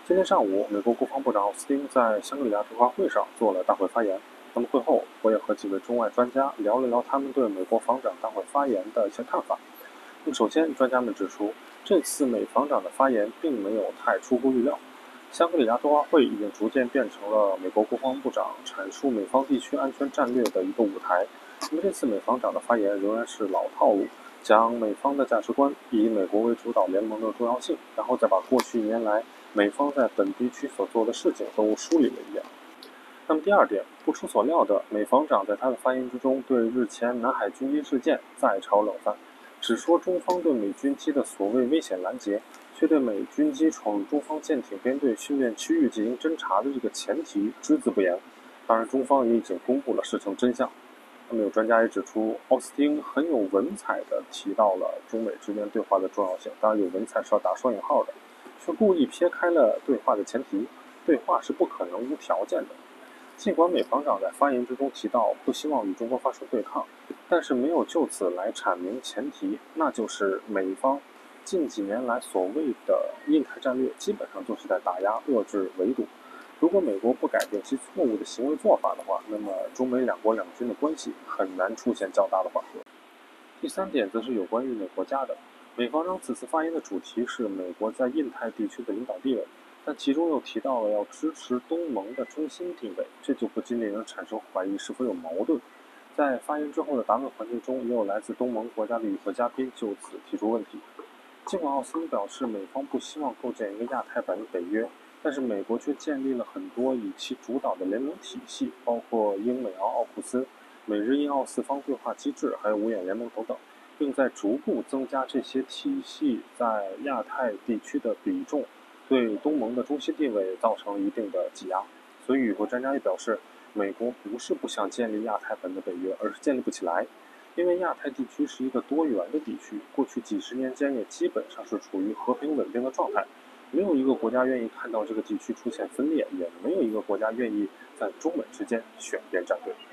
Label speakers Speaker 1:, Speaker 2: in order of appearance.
Speaker 1: 今天上午，美国国防部长奥斯汀在香格里拉对话会上做了大会发言。那么会后，我也和几位中外专家聊了聊他们对美国防长大会发言的一些看法。那么首先，专家们指出，这次美防长的发言并没有太出乎预料。香格里拉对话会已经逐渐变成了美国国防部长阐述美方地区安全战略的一个舞台。那么这次美防长的发言仍然是老套路，讲美方的价值观，以美国为主导联盟的重要性，然后再把过去一年来美方在本地区所做的事情都梳理了一遍。那么第二点，不出所料的，美防长在他的发言之中对日前南海军机事件再炒冷饭，只说中方对美军机的所谓危险拦截，却对美军机闯入中方舰艇编队训练区域进行侦察的这个前提只字不言。当然，中方也已经公布了事情真相。那么有专家也指出，奥斯汀很有文采地提到了中美之间对话的重要性，当然有文采是要打双引号的，却故意撇开了对话的前提，对话是不可能无条件的。尽管美防长在发言之中提到不希望与中国发生对抗，但是没有就此来阐明前提，那就是美方近几年来所谓的印太战略基本上就是在打压、遏制、围堵。如果美国不改变其错误的行为做法的话，那么中美两国两军的关系很难出现较大的缓和。第三点则是有关于美国家的。美方长此次发言的主题是美国在印太地区的领导地位，但其中又提到了要支持东盟的中心地位，这就不禁令人产生怀疑是否有矛盾。在发言之后的答问环节中，也有来自东盟国家的与会嘉宾就此提出问题。尽管奥斯汀表示美方不希望构建一个亚太版的北约，但是美国却建立了很多以其主导的联盟体系，包括英美澳奥库斯、美日印澳四方对话机制，还有五眼联盟等等，并在逐步增加这些体系在亚太地区的比重，对东盟的中心地位造成一定的挤压。所以，有个专家也表示，美国不是不想建立亚太版的北约，而是建立不起来。因为亚太地区是一个多元的地区，过去几十年间也基本上是处于和平稳定的状态，没有一个国家愿意看到这个地区出现分裂，也没有一个国家愿意在中美之间选边站队。